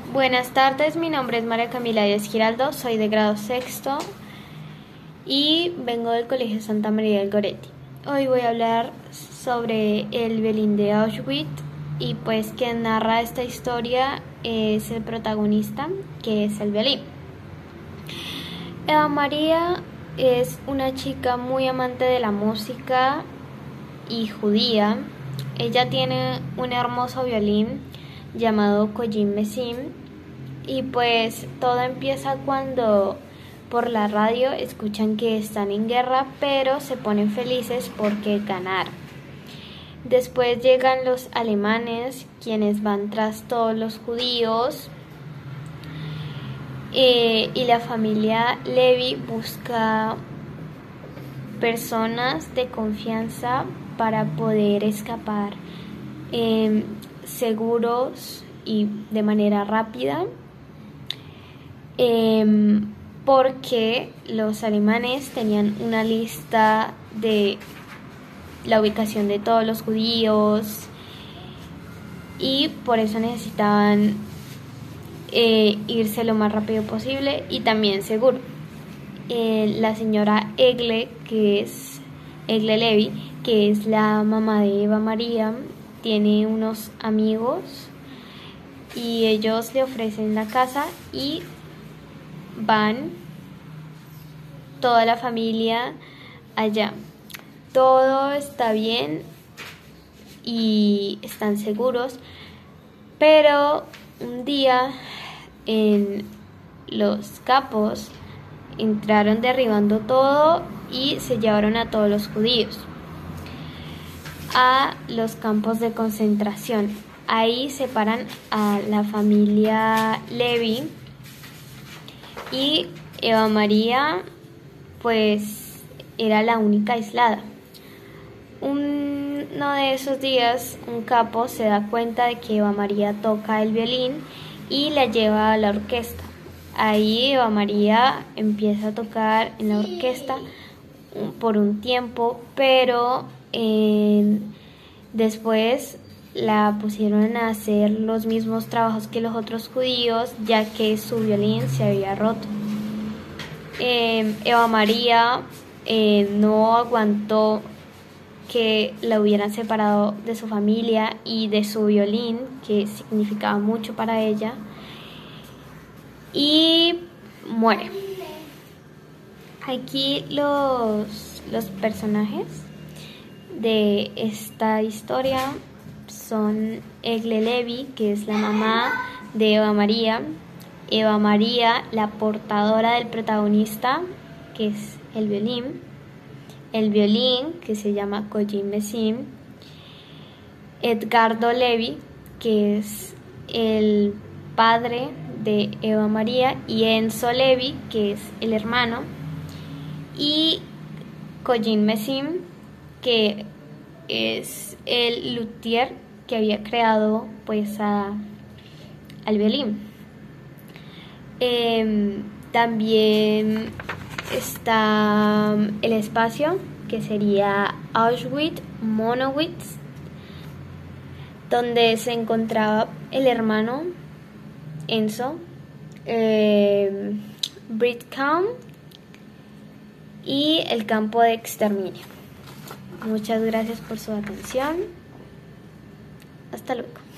Buenas tardes, mi nombre es María Camila Díaz Giraldo, soy de grado sexto y vengo del Colegio Santa María del Goretti. Hoy voy a hablar sobre el violín de Auschwitz y pues quien narra esta historia es el protagonista, que es el violín. Eva María es una chica muy amante de la música y judía. Ella tiene un hermoso violín llamado Koyin Mesim y pues todo empieza cuando por la radio escuchan que están en guerra, pero se ponen felices porque ganaron. Después llegan los alemanes, quienes van tras todos los judíos, y la familia Levi busca personas de confianza para poder escapar seguros y de manera rápida, porque los alemanes tenían una lista de la ubicación de todos los judíos y por eso necesitaban irse lo más rápido posible y también seguro. La señora Egle Levi, que es la mamá de Eva María, tiene unos amigos y ellos le ofrecen la casa y van toda la familia allá. Todo está bien y están seguros, pero un día en los capos entraron derribando todo y se llevaron a todos los judíos a los campos de concentración. Ahí separan a la familia Levi y Eva María pues era la única aislada. Uno de esos días un capo se da cuenta de que Eva María toca el violín y la lleva a la orquesta. Ahí Eva María empieza a tocar en la orquesta por un tiempo, pero después la pusieron a hacer los mismos trabajos que los otros judíos, ya que su violín se había roto. Eva María no aguantó que la hubieran separado de su familia y de su violín, que significaba mucho para ella, y muere. Aquí los personajes de esta historia son Egle Levi, que es la mamá de Eva María, la portadora del protagonista, que es el violín, que se llama Koyin Mesim, Edgardo Levi, que es el padre de Eva María, y Enzo Levi, que es el hermano, y Koyin Mesim, que es el luthier que había creado pues al violín. También está el espacio, que sería Auschwitz, donde se encontraba el hermano Enzo, Britkau y el campo de exterminio. Muchas gracias por su atención. Hasta luego.